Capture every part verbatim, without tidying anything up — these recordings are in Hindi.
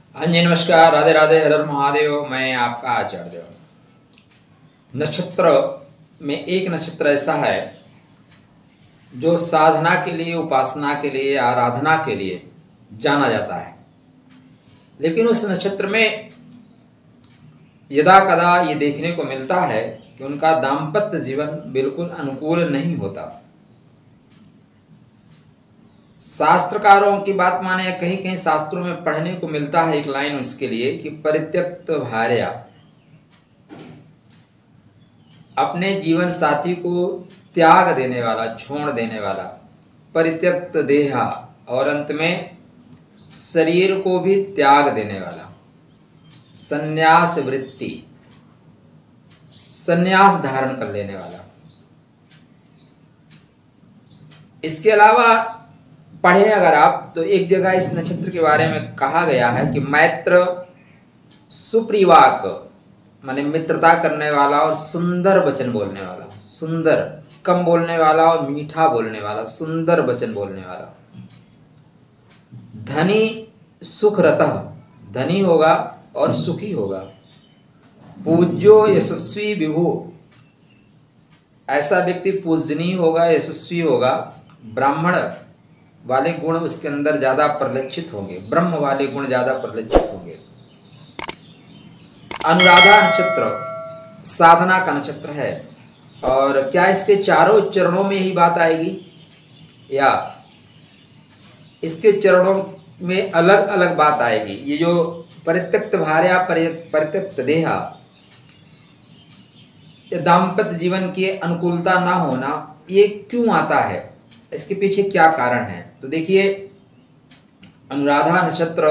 हाँ जी, नमस्कार, राधे राधे, हर हर महादेव। मैं आपका आचार्य देव। नक्षत्र में एक नक्षत्र ऐसा है जो साधना के लिए, उपासना के लिए, आराधना के लिए जाना जाता है। लेकिन उस नक्षत्र में यदा कदा ये देखने को मिलता है कि उनका दाम्पत्य जीवन बिल्कुल अनुकूल नहीं होता। शास्त्रकारों की बात माने, कहीं कहीं शास्त्रों में पढ़ने को मिलता है एक लाइन उसके लिए कि परित्यक्त भार्या, अपने जीवन साथी को त्याग देने वाला, छोड़ देने वाला, परित्यक्त देहा, और अंत में शरीर को भी त्याग देने वाला, संन्यास वृत्ति, संन्यास धारण कर लेने वाला। इसके अलावा पढ़े अगर आप तो एक जगह इस नक्षत्र के बारे में कहा गया है कि मैत्र सुप्रीवाक, माने मित्रता करने वाला और सुंदर वचन बोलने वाला, सुंदर, कम बोलने वाला और मीठा बोलने वाला, सुंदर वचन बोलने वाला। धनी सुखरतः, धनी होगा और सुखी होगा। पूज्यो यशस्वी विभु, ऐसा व्यक्ति पूजनीय होगा, यशस्वी होगा। ब्राह्मण वाले गुण उसके अंदर ज्यादा परिलक्षित होंगे, ब्रह्म वाले गुण ज्यादा परिलक्षित होंगे। अनुराधा नक्षत्र साधना का नक्षत्र है। और क्या इसके चारों चरणों में ही बात आएगी या इसके चरणों में अलग अलग बात आएगी? ये जो परित्यक्त भार्या, परित्यक्त देहा, दाम्पत्य जीवन की अनुकूलता ना होना, ये क्यों आता है? इसके पीछे क्या कारण है? तो देखिए, अनुराधा नक्षत्र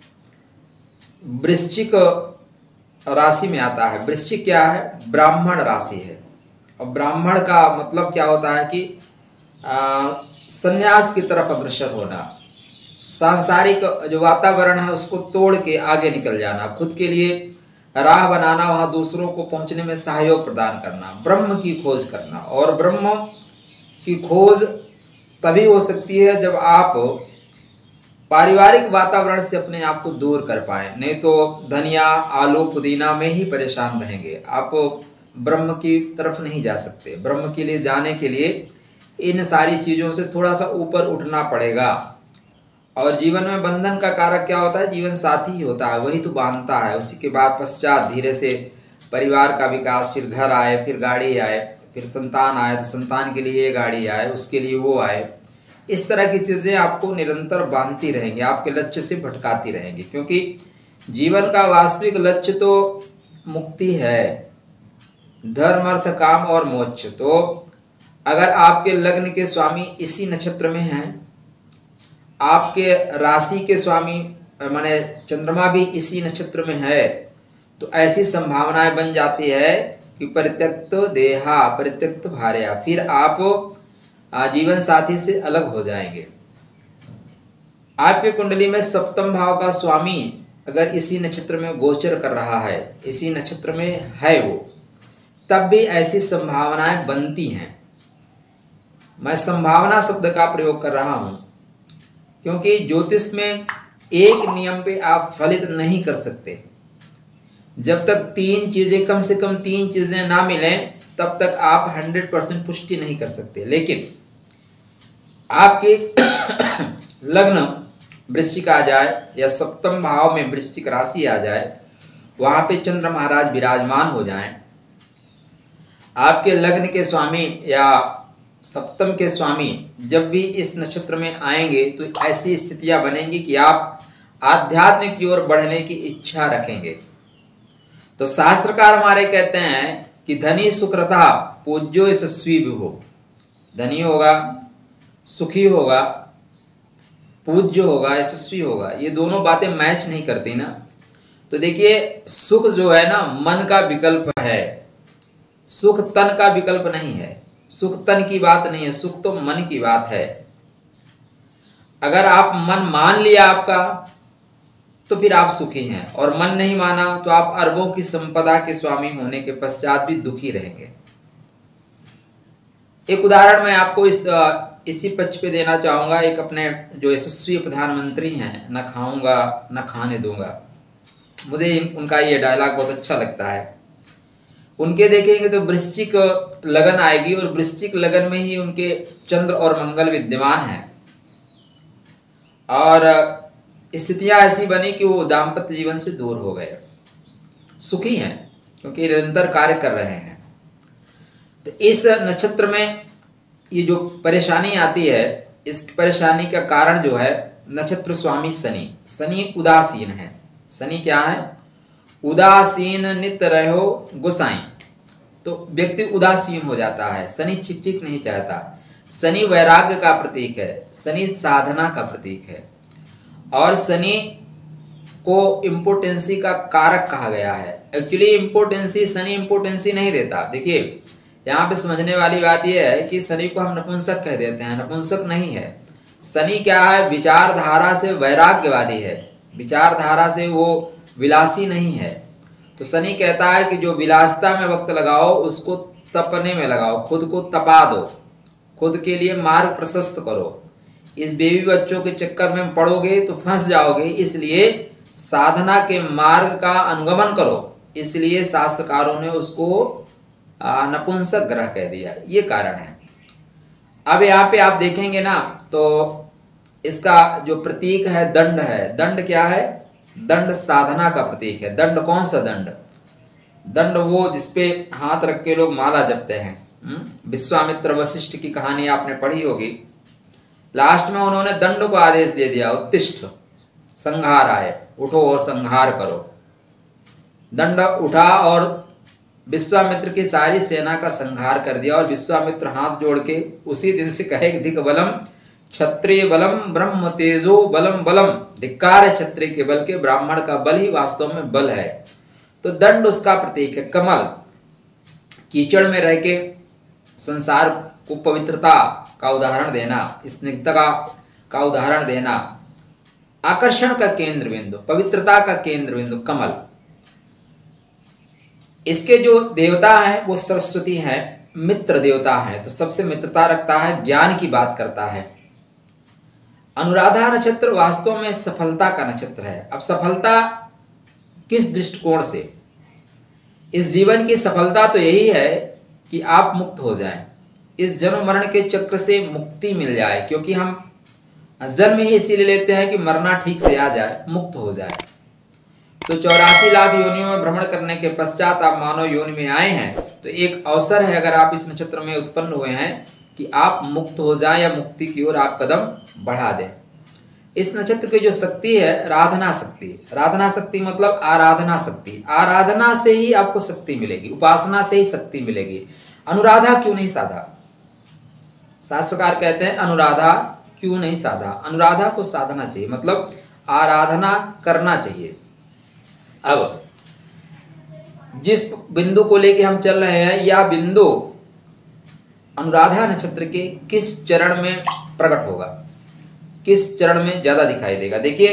वृश्चिक राशि में आता है। वृश्चिक क्या है? ब्राह्मण राशि है। और ब्राह्मण का मतलब क्या होता है कि संन्यास की तरफ अग्रसर होना, सांसारिक जो वातावरण है उसको तोड़ के आगे निकल जाना, खुद के लिए राह बनाना, वहां दूसरों को पहुंचने में सहयोग प्रदान करना, ब्रह्म की खोज करना। और ब्रह्म की खोज तभी हो सकती है जब आप पारिवारिक वातावरण से अपने आप को दूर कर पाएं, नहीं तो धनिया आलू पुदीना में ही परेशान रहेंगे। आप ब्रह्म की तरफ नहीं जा सकते। ब्रह्म के लिए जाने के लिए इन सारी चीज़ों से थोड़ा सा ऊपर उठना पड़ेगा। और जीवन में बंधन का कारक क्या होता है? जीवन साथी ही होता है, वही तो बांधता है। उसी के बाद पश्चात धीरे से परिवार का विकास, फिर घर आए, फिर गाड़ी आए, फिर संतान आए तो संतान के लिए ये गाड़ी आए, उसके लिए वो आए। इस तरह की चीज़ें आपको निरंतर बांधती रहेंगी, आपके लक्ष्य से भटकाती रहेंगी। क्योंकि जीवन का वास्तविक लक्ष्य तो मुक्ति है, धर्म अर्थ काम और मोक्ष। तो अगर आपके लग्न के स्वामी इसी नक्षत्र में हैं, आपके राशि के स्वामी माने चंद्रमा भी इसी नक्षत्र में है, तो ऐसी संभावनाएं बन जाती है कि परित्यक्त देहा, परित्यक्त भार्या, फिर आप जीवन साथी से अलग हो जाएंगे। आपकी कुंडली में सप्तम भाव का स्वामी अगर इसी नक्षत्र में गोचर कर रहा है, इसी नक्षत्र में है वो, तब भी ऐसी संभावनाएं बनती हैं। मैं संभावना शब्द का प्रयोग कर रहा हूं क्योंकि ज्योतिष में एक नियम पे आप फलित नहीं कर सकते। जब तक तीन चीजें, कम से कम तीन चीजें ना मिलें, तब तक आप हंड्रेड परसेंट पुष्टि नहीं कर सकते। लेकिन आपके लग्न वृश्चिक आ जाए या सप्तम भाव में वृश्चिक राशि आ जाए, वहां पे चंद्र महाराज विराजमान हो जाएं, आपके लग्न के स्वामी या सप्तम के स्वामी जब भी इस नक्षत्र में आएंगे तो ऐसी स्थितियां बनेंगी कि आप आध्यात्मिक की ओर बढ़ने की इच्छा रखेंगे। तो शास्त्रकार हमारे कहते हैं कि धनी सुकृता पूज्यो यशस्वी विभु, धनी होगा, सुखी होगा, पूज्य होगा, यशस्वी होगा। ये दोनों बातें मैच नहीं करती ना। तो देखिए, सुख जो है ना, मन का विकल्प है, सुख तन का विकल्प नहीं है। सुख तन की बात नहीं है, सुख तो मन की बात है। अगर आप मन मान लिया आपका, तो फिर आप सुखी हैं, और मन नहीं माना तो आप अरबों की संपदा के स्वामी होने के पश्चात भी दुखी रहेंगे। एक उदाहरण मैं आपको इस इसी पक्ष पे देना चाहूंगा। एक अपने जो यशस्वी प्रधानमंत्री हैं, न खाऊंगा न खाने दूंगा, मुझे उनका ये डायलॉग बहुत अच्छा लगता है। उनके देखेंगे तो वृश्चिक लगन आएगी और वृश्चिक लगन में ही उनके चंद्र और मंगल विद्यमान हैं और स्थितियां ऐसी बनी कि वो दाम्पत्य जीवन से दूर हो गए। सुखी हैं क्योंकि निरंतर कार्य कर रहे हैं। तो इस नक्षत्र में ये जो परेशानी आती है, इस परेशानी का कारण जो है नक्षत्र स्वामी शनि। शनि उदासीन है। शनि क्या है? उदासीन नित रहो गुसाई। तो व्यक्ति उदासीन हो जाता है। शनि चिक चिक नहीं चाहता। शनि वैराग्य का प्रतीक है। शनि साधना का प्रतीक है और शनि को इम्पोर्टेंसी का कारक कहा गया है। एक्चुअली इम्पोर्टेंसी शनि इम्पोर्टेंसी नहीं देता। देखिए यहाँ पे समझने वाली बात यह है कि शनि को हम नपुंसक कह देते हैं, नपुंसक नहीं है। शनि क्या है? विचारधारा से वैराग्यवादी है, विचारधारा से वो विलासी नहीं है। तो शनि कहता है कि जो विलासता में वक्त लगाओ उसको तपने में लगाओ, खुद को तपा दो, खुद के लिए मार्ग प्रशस्त करो। इस बेबी बच्चों के चक्कर में पड़ोगे तो फंस जाओगे, इसलिए साधना के मार्ग का अनुगमन करो। इसलिए शास्त्रकारों ने उसको नपुंसक ग्रह कह दिया, ये कारण है। अब यहाँ पे आप देखेंगे ना तो इसका जो प्रतीक है दंड है। दंड क्या है? दंड साधना का प्रतीक है। दंड कौन सा दंड? दंड वो जिसपे हाथ रख के लोग माला जपते हैं। विश्वामित्र वशिष्ठ की कहानी आपने पढ़ी होगी। लास्ट में उन्होंने दंड को आदेश दे दिया, उत्तिष्ठ संहार आए, उठो और संहार करो। दंड उठा और विश्वामित्र की सारी सेना का संहार कर दिया और विश्वामित्र हाथ जोड़ के उसी दिन से कहे धिक बलम क्षत्रिय बलम ब्रह्म तेजो बलम बलम। धिक्कार है क्षत्रिय के बल के, ब्राह्मण का बल ही वास्तव में बल है। तो दंड उसका प्रतीक है। कमल कीचड़ में रह के संसार को पवित्रता का उदाहरण देना, स्निग्धता का उदाहरण देना, आकर्षण का केंद्र बिंदु, पवित्रता का केंद्र बिंदु कमल। इसके जो देवता हैं वो सरस्वती हैं, मित्र देवता हैं, तो सबसे मित्रता रखता है, ज्ञान की बात करता है। अनुराधा नक्षत्र वास्तव में सफलता का नक्षत्र है। अब सफलता किस दृष्टिकोण से? इस जीवन की सफलता तो यही है कि आप मुक्त हो जाएं, इस जन्म मरण के चक्र से मुक्ति मिल जाए, क्योंकि हम जन्म ही इसीलिए लेते हैं कि मरना ठीक से आ जाए, मुक्त हो जाए। तो चौरासी लाख योनियों में भ्रमण करने के पश्चात आप मानव योनि में आए हैं, तो एक अवसर है, अगर आप इस नक्षत्र में उत्पन्न हुए हैं, कि आप मुक्त हो जाएं या मुक्ति की ओर आप कदम बढ़ा दें। इस नक्षत्र की जो शक्ति है राधना शक्ति। राधना शक्ति मतलब आराधना शक्ति। आराधना से ही आपको शक्ति मिलेगी, उपासना से ही शक्ति मिलेगी। अनुराधा क्यों नहीं साधा? शास्त्रकार कहते हैं अनुराधा क्यों नहीं साधा? अनुराधा को साधना चाहिए, मतलब आराधना करना चाहिए। अब जिस बिंदु को लेके हम चल रहे हैं, यह बिंदु अनुराधा नक्षत्र के किस चरण में प्रकट होगा, किस चरण में ज्यादा दिखाई देगा? देखिए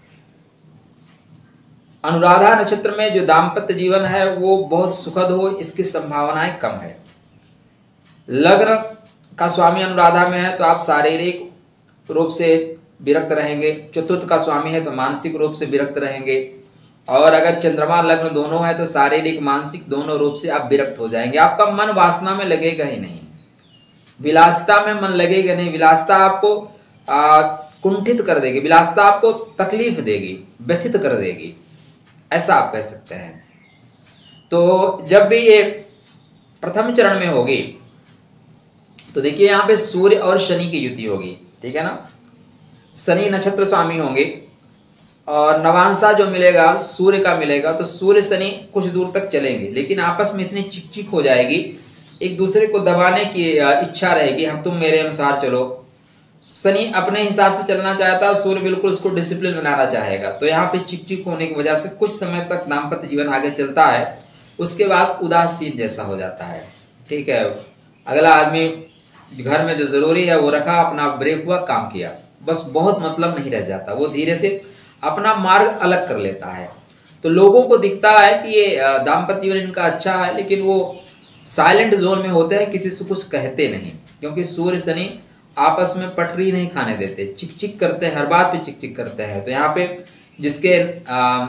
अनुराधा नक्षत्र में जो दाम्पत्य जीवन है वो बहुत सुखद हो, इसकी संभावनाएं कम है। लग्न का स्वामी अनुराधा में है तो आप शारीरिक रूप से विरक्त रहेंगे, चतुर्थ का स्वामी है तो मानसिक रूप से विरक्त रहेंगे, और अगर चंद्रमा लग्न दोनों है तो शारीरिक मानसिक दोनों रूप से आप विरक्त हो जाएंगे। आपका मन वासना में लगेगा ही नहीं, विलासता में मन लगेगा नहीं। विलासता आपको आ, कुंठित कर देगी, विलासता आपको तकलीफ देगी, व्यथित कर देगी, ऐसा आप कह सकते हैं। तो जब भी ये प्रथम चरण में होगी तो देखिए यहाँ पे सूर्य और शनि की युति होगी, ठीक है ना। शनि नक्षत्र स्वामी होंगे और नवांशा जो मिलेगा सूर्य का मिलेगा, तो सूर्य शनि कुछ दूर तक चलेंगे, लेकिन आपस में इतनी चिक चिक हो जाएगी, एक दूसरे को दबाने की इच्छा रहेगी, हम तुम मेरे अनुसार चलो। शनि अपने हिसाब से चलना चाहता है, सूर्य बिल्कुल उसको डिसिप्लिन बनाना चाहेगा। तो यहाँ पे चिक चिक होने की वजह से कुछ समय तक दाम्पत्य जीवन आगे चलता है, उसके बाद उदासीन जैसा हो जाता है, ठीक है। अगला आदमी घर में जो जरूरी है वो रखा, अपना ब्रेक हुआ, काम किया, बस बहुत मतलब नहीं रह जाता, वो धीरे से अपना मार्ग अलग कर लेता है। तो लोगों को दिखता है कि ये दाम्पत्य जीवन इनका अच्छा है, लेकिन वो साइलेंट जोन में होते हैं, किसी से कुछ कहते नहीं, क्योंकि सूर्य शनि आपस में पटरी नहीं खाने देते, चिक चिक करते हैं, हर बात पे चिक चिक करते हैं। तो यहाँ पे जिसके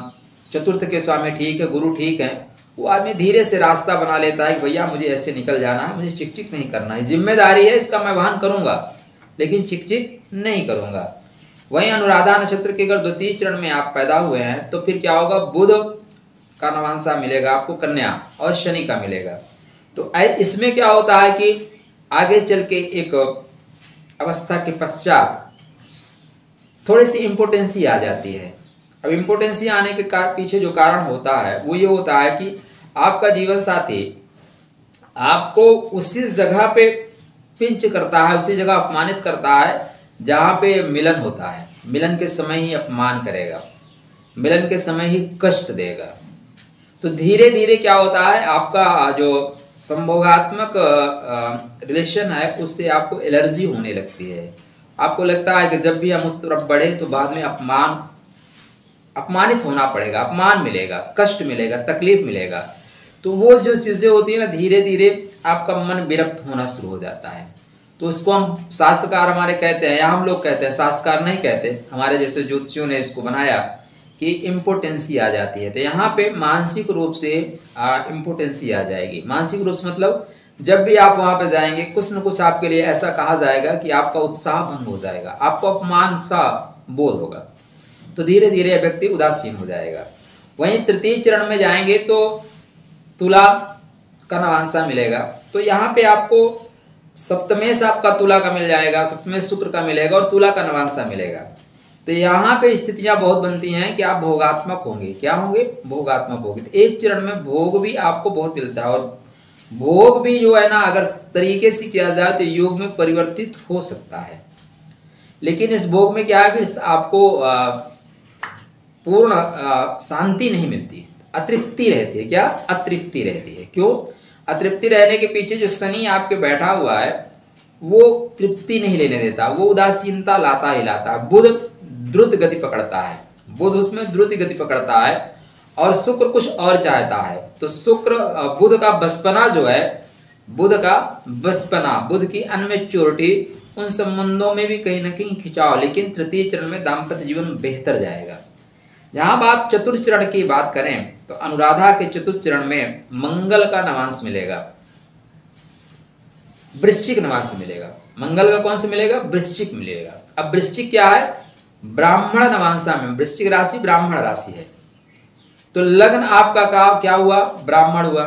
चतुर्थ के स्वामी ठीक है, गुरु ठीक है, वो आदमी धीरे से रास्ता बना लेता है कि भैया मुझे ऐसे निकल जाना है, मुझे चिक चिक नहीं करना है, जिम्मेदारी है इसका मैं वहन करूंगा लेकिन चिक चिक नहीं करूंगा। वहीं अनुराधा नक्षत्र के अगर द्वितीय चरण में आप पैदा हुए हैं तो फिर क्या होगा, बुध का नवांशा मिलेगा आपको, कन्या, और शनि का मिलेगा। तो इसमें क्या होता है कि आगे चल के एक अवस्था के पश्चात थोड़ी सी इम्पोर्टेंसी आ जाती है। अब इम्पोर्टेंसी आने के कार पीछे जो कारण होता है वो ये होता है कि आपका जीवन साथी आपको उसी जगह पे पिंच करता है, उसी जगह अपमानित करता है जहाँ पे मिलन होता है। मिलन के समय ही अपमान करेगा, मिलन के समय ही कष्ट देगा। तो धीरे धीरे क्या होता है, आपका जो संभोगात्मक रिलेशन है उससे आपको एलर्जी होने लगती है। आपको लगता है कि जब भी हम उस तरफ बढ़े तो बाद में अपमान अपमानित होना पड़ेगा, अपमान मिलेगा, कष्ट मिलेगा, तकलीफ मिलेगा। तो वो जो चीज़ें होती है ना, धीरे धीरे आपका मन विरक्त होना शुरू हो जाता है। तो उसको हम शास्त्रकार हमारे कहते हैं, या हम लोग कहते हैं, शास्त्रकार नहीं कहते, हमारे जैसे ज्योतिषियों ने इसको बनाया कि इम्पोर्टेंसी आ जाती है। तो यहाँ पे मानसिक रूप से इम्पोर्टेंसी आ जाएगी। मानसिक रूप से मतलब जब भी आप वहाँ पे जाएंगे कुछ न कुछ आपके लिए ऐसा कहा जाएगा कि आपका उत्साह भंग हो जाएगा, आपको अपमान सा बोध होगा। तो धीरे धीरे व्यक्ति उदासीन हो जाएगा। वहीं तृतीय चरण में जाएंगे तो तुला का नवांशा मिलेगा। तो यहाँ पे आपको सप्तमेश आपका तुला का मिल जाएगा, सप्तमेश शुक्र का मिलेगा और तुला का नवांशा मिलेगा। तो यहाँ पे स्थितियां बहुत बनती हैं कि आप भोगात्मक होंगे। क्या होंगे? भोगात्मक होंगे। तो एक चरण में भोग भी आपको बहुत मिलता है, और भोग भी जो है ना, अगर तरीके से किया जाए तो योग में परिवर्तित हो सकता है। लेकिन इस भोग में क्या है, फिर आपको पूर्ण शांति नहीं मिलती, अतृप्ति रहती है। क्या? अतृप्ति रहती है। क्यों अतृप्ति रहने के पीछे जो शनि आपके बैठा हुआ है वो तृप्ति नहीं लेने देता, वो उदासीनता लाता ही लाता है। बुध द्रुत गति पकड़ता है, बुध उसमें द्रुत गति पकड़ता है, और शुक्र कुछ और चाहता है। तो शुक्र बुध का बचपना जो है, बुध का बचपना, बुध की अनमेच्योरिटी, उन संबंधों में भी कहीं ना कहीं खिंचाव। लेकिन तृतीय चरण में दाम्पत्य जीवन बेहतर जाएगा। जहां आप चतुर्थ चरण की बात करें तो अनुराधा के चतुर्थ चरण में मंगल का नवांश मिलेगा, वृश्चिक नवांश मिलेगा। मंगल का कौन से मिलेगा? वृश्चिक मिलेगा। अब वृश्चिक क्या है? ब्राह्मण नवांशा में, वृश्चिक राशि ब्राह्मण राशि है। तो लग्न आपका का क्या हुआ? ब्राह्मण हुआ।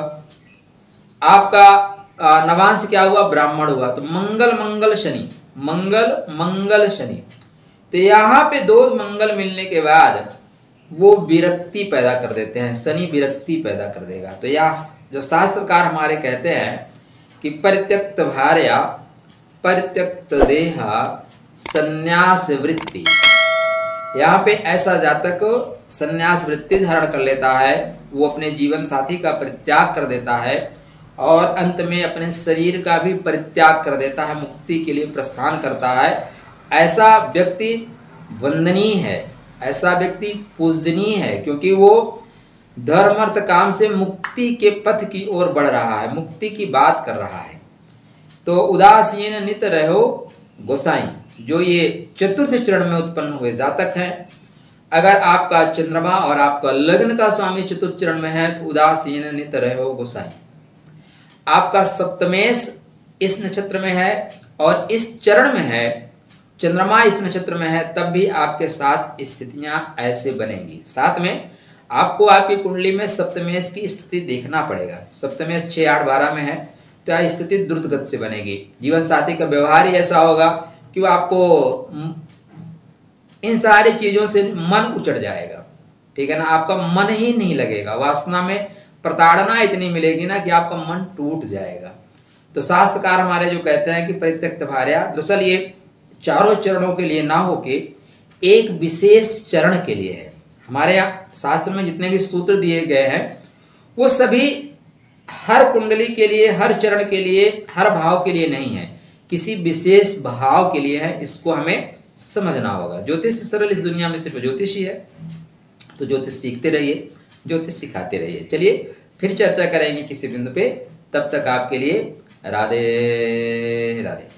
आपका नवांश क्या हुआ? ब्राह्मण हुआ। तो मंगल मंगल शनि, मंगल मंगल शनि। तो यहां पे दो मंगल मिलने के बाद वो विरक्ति पैदा कर देते हैं, शनि विरक्ति पैदा कर देगा। तो यह जो शास्त्रकार हमारे कहते हैं कि परित्यक्त भार्या परित्यक्त देहा संन्यास वृत्ति, यहाँ पे ऐसा जातक संन्यास वृत्ति धारण कर लेता है, वो अपने जीवन साथी का परित्याग कर देता है और अंत में अपने शरीर का भी परित्याग कर देता है, मुक्ति के लिए प्रस्थान करता है। ऐसा व्यक्ति वंदनीय है, ऐसा व्यक्ति पूजनीय है, क्योंकि वो धर्म अर्थ काम से मुक्ति के पथ की ओर बढ़ रहा है, मुक्ति की बात कर रहा है। तो उदासीन नित रहो गोसाई, जो ये चतुर्थ चरण में उत्पन्न हुए जातक हैं, अगर आपका चंद्रमा और आपका लग्न का स्वामी चतुर्थ चरण में है तो उदासीन नित रहो गोसाई। आपका सप्तमेश इस नक्षत्र में है और इस चरण में है, चंद्रमा इस नक्षत्र में है, तब भी आपके साथ स्थितियां ऐसे बनेंगी। साथ में आपको आपकी कुंडली में सप्तमेश की स्थिति देखना पड़ेगा। सप्तमेश छः आठ बारह में है तो यह स्थिति द्रुत गति से बनेगी। जीवन साथी का व्यवहार ही ऐसा होगा कि वो आपको इन सारी चीजों से मन उचट जाएगा, ठीक है ना, आपका मन ही नहीं लगेगा। वासना में प्रताड़ना इतनी मिलेगी ना कि आपका मन टूट जाएगा। तो शास्त्रकार हमारे जो कहते हैं कि परित्यक्त भार्या, दरअसल ये चारों चरणों के लिए ना होके एक विशेष चरण के लिए है। हमारे यहाँ शास्त्र में जितने भी सूत्र दिए गए हैं वो सभी हर कुंडली के लिए, हर चरण के लिए, हर भाव के लिए नहीं है, किसी विशेष भाव के लिए है। इसको हमें समझना होगा। ज्योतिष सरल इस दुनिया में सिर्फ ज्योतिष ही है। तो ज्योतिष सीखते रहिए, ज्योतिष सिखाते रहिए। चलिए फिर चर्चा करेंगे किसी बिंदु पे। तब तक आपके लिए राधे राधे।